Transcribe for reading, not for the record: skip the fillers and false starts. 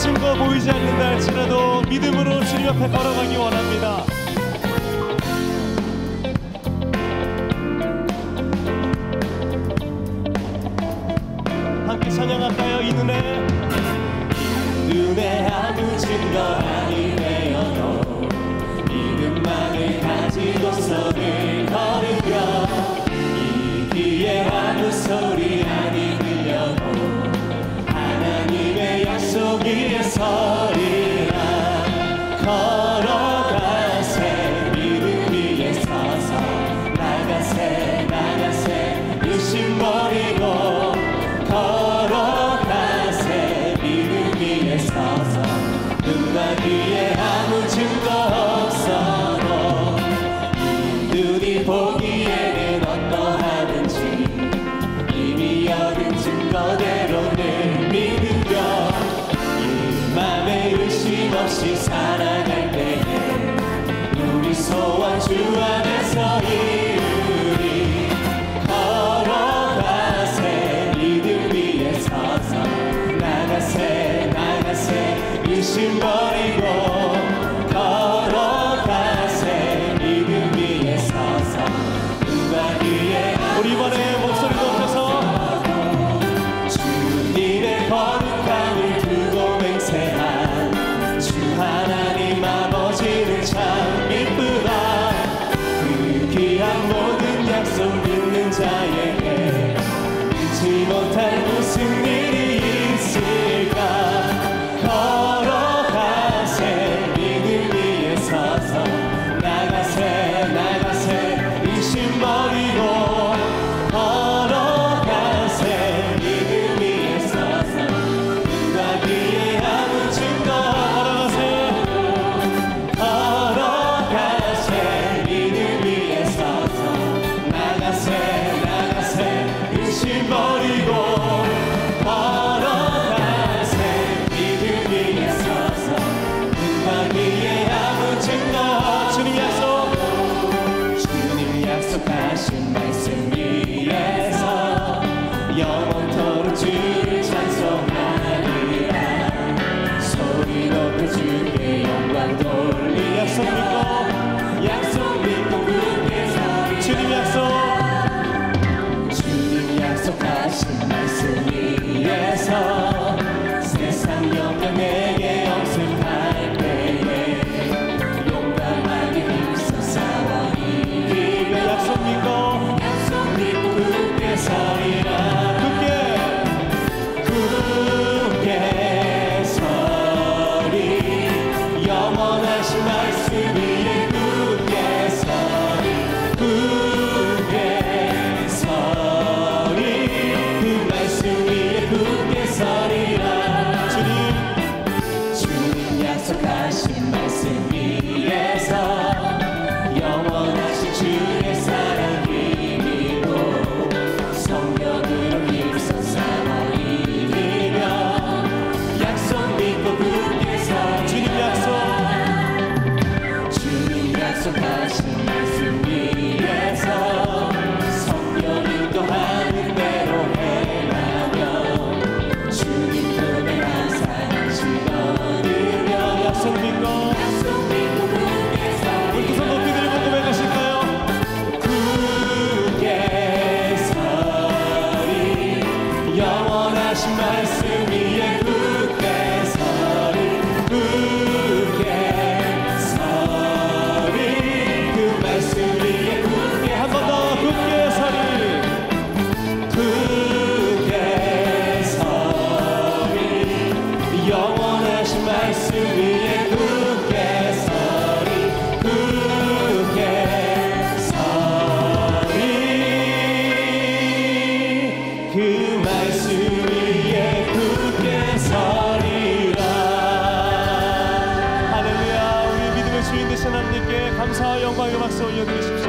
증거 보이지 않는다 할지라도 믿음으로 주님 앞에 걸어가기 원합니다. 함께 찬양할까요? 이 눈에 아무 증거 아니 되어도 믿음만을 가지고서 늘 걸으며 이 귀에 아무 소리 아니 들려도 하나님의 약속 위에 서리라. 걸어가세 믿음 위에 서서 나가세 의심 버리고 걸어가세 믿음 위에 서서 눈과 귀에 아무 증거 없어도 이 눈이 보기에는 어떠하든지 이미 얻은 증거대로 늘 믿으며 이 맘에 의심 없이 살아갈 때에 우리 소원 주 안에서 이루리. 걸어가세 믿음 위에 서서 나가세 의심 버리고 걸어가세 믿음 위에 서서 눈과 귀에 우리 이번에 목소리 높여서 주님의 거룩함을 두고 맹세한 주 하나님 아버지는 참 이쁘다. 그 귀한 모든 약속 믿는 자에게 잊지 못할 무슨 일이 있을까. 걸어가세 믿음 위에 서서 나가세 의심 버리고 걸어가세 믿음 위에 서서 눈과 귀에 아무 증거 걸어가세 믿음 위에 서서 나가세 의심 버리고 약속하신 말씀 위에서 영원토록 주를 찬송하리라. 소리 높여 주께 영광 돌리. 약속 믿고 굳게 서리. 주님 약속하신 말씀 위에서 세상 영광 내게 엄습할 때에 용감하게 힘써 싸워 약속 믿고 굳게 서리라. 굳게 서리. 영원하신 말씀 위에 굳게 서리. 그 말씀 위에 굳게 서리라. 주님 약속하신 말씀 위에서 영원하신 주의 사랑 이기고 성령으로 힘써 싸워 이기며 약속 믿고 굳게 서. 주님 약속하신 말씀 위에서 성령 인도하는 대로 행하며 주님 품에 항상 안식 얻으며 약속 믿고 굳게 서. 우리 두 손 높이 들고 고백하실까요? 굳게 서리. 영원하신 말씀 위에 굳게 서리. 그 말씀 위에 굳게 한 번 더 굳게 서리. 굳게 서리. 영원하신 말씀 위에 굳게 서리. 그 말씀 위에 굳게 서리라. 할렐루야. 우리 믿음의 주인 되신 하나님께 감사와 영광의 박수 올려드리십시오.